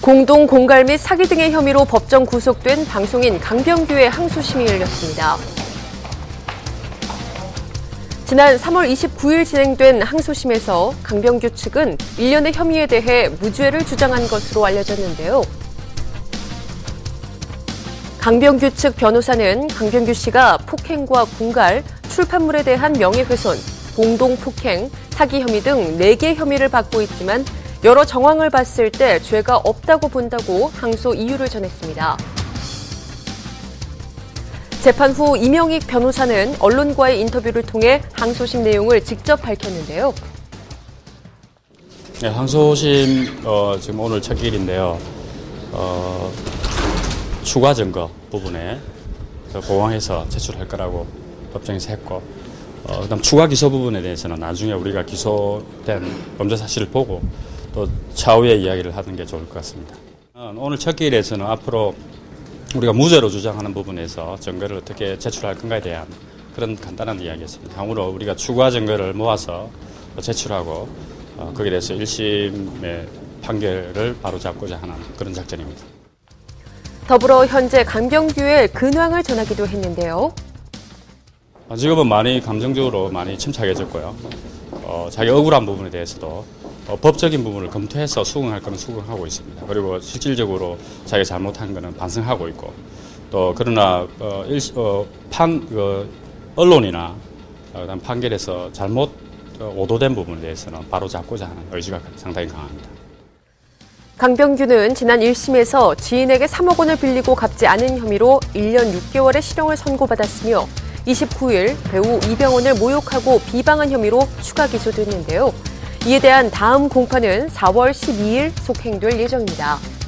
공동 공갈 및 사기 등의 혐의로 법정 구속된 방송인 강병규의 항소심이 열렸습니다. 지난 3월 29일 진행된 항소심에서 강병규 측은 일련의 혐의에 대해 무죄를 주장한 것으로 알려졌는데요. 강병규 측 변호사는 강병규 씨가 폭행과 공갈, 출판물에 대한 명예훼손, 공동폭행, 사기 혐의 등 4개 혐의를 받고 있지만 여러 정황을 봤을 때 죄가 없다고 본다고 항소 이유를 전했습니다. 재판 후 이명익 변호사는 언론과의 인터뷰를 통해 항소심 내용을 직접 밝혔는데요. 네, 항소심 지금 오늘 첫 길인데요. 추가 증거 부분에 보강해서 제출할 거라고 법정에서 했고, 그다음 추가 기소 부분에 대해서는 나중에 우리가 기소된 범죄 사실을 보고 또 차후에 이야기를 하는 게 좋을 것 같습니다. 오늘 첫 기일에서는 앞으로 우리가 무죄로 주장하는 부분에서 증거를 어떻게 제출할 건가에 대한 그런 간단한 이야기였습니다. 향후로 우리가 추가 증거를 모아서 제출하고 거기에 대해서 1심의 판결을 바로잡고자 하는 그런 작전입니다. 더불어 현재 강병규의 근황을 전하기도 했는데요. 지금은 많이 감정적으로 많이 침착해졌고요. 자기 억울한 부분에 대해서도 법적인 부분을 검토해서 수긍할 거는 수긍하고 있습니다. 그리고 실질적으로 자기가 잘못한 거는 반성하고 있고, 또 그러나 언론이나 그다음 판결에서 잘못 오도된 부분에 대해서는 바로 잡고자 하는 의지가 상당히 강합니다. 강병규는 지난 1심에서 지인에게 3억 원을 빌리고 갚지 않은 혐의로 1년 6개월의 실형을 선고받았으며 29일 배우 이병헌을 모욕하고 비방한 혐의로 추가 기소됐는데요. 이에 대한 다음 공판은 4월 12일 속행될 예정입니다.